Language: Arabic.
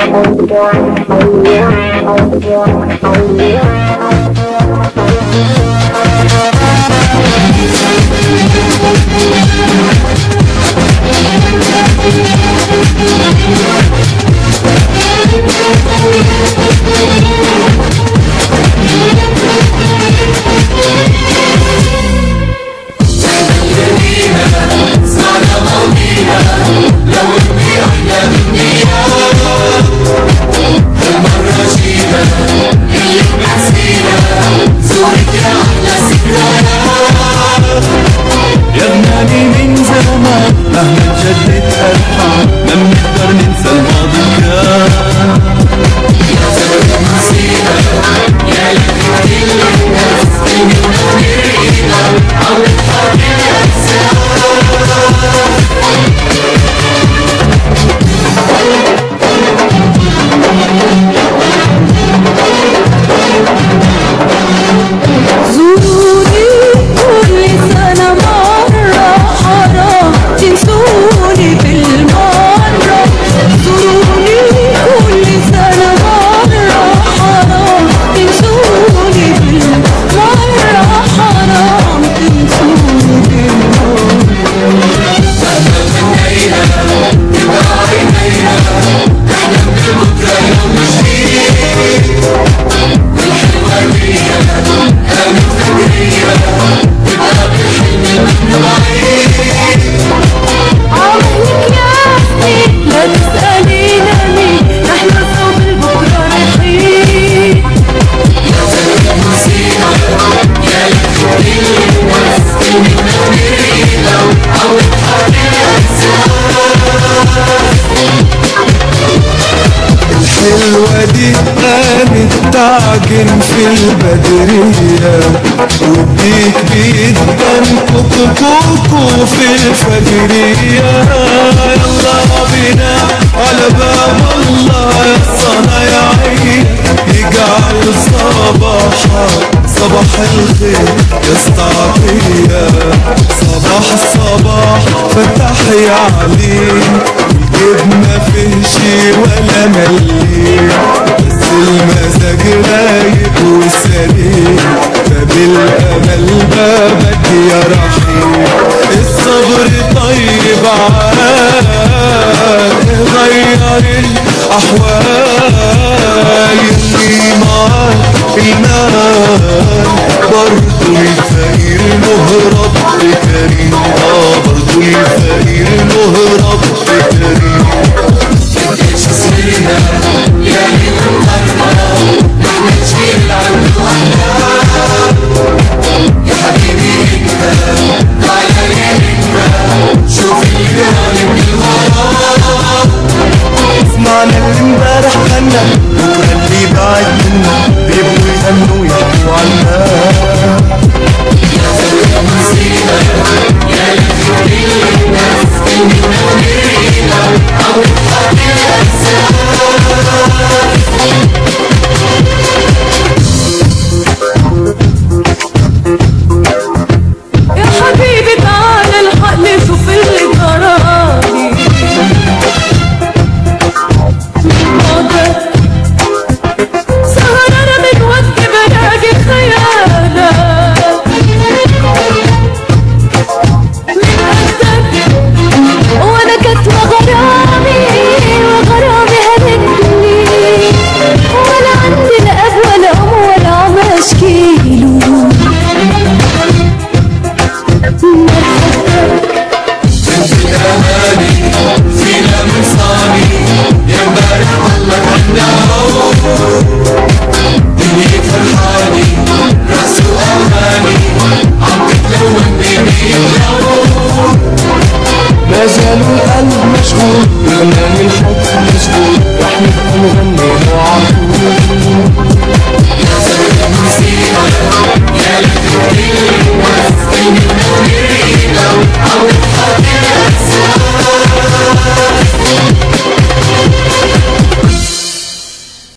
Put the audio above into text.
الوادي قامت تعجن في البدرية، وديك بيدن كوكو في الفجرية. يلا بينا على باب الله يا صنايعية، يجعل صباح الخير يا استعطية. صباح فتح يا عليم، جبنا فيه شي ولا مليم، بس المزاج رايق وسليم، فبالامل بابك يا رحيم. الصبر طيب عال غير الاحوال، اللي معاك المال برضو الفقير له رب كريم. برضو الفقير له رب كريم. متبقاش سرنا يا ليل ونهارنا، نحنا نشيل عنه أحلام. يا حبيبي انت تعالى لي انت، شوف اللي غالب بالغرام. سمعنا اللي امبارح غنى، بكره اللي بعد منا بيبقوا يغنوا ويحكوا عنا. يا زوجة نسينا يا ليل كل الناس، كلمة وليلة أو يا حبيبي تعال الحقني شوف اللي جرالي. سهرانة من وقت بلاقي خيالك، من قدك وانا كاتبة غرامي هلكني، ولا عندي لا اب ولا ام ولا عم اشكيله. في الأماني فينا من صاني، يا امبارح والله كنا دنيا فرحاني، راس وأماني عم تتلون بيني اللون. ما زال القلب مشغول بغنى الحب مشغول، رح نبقى نغني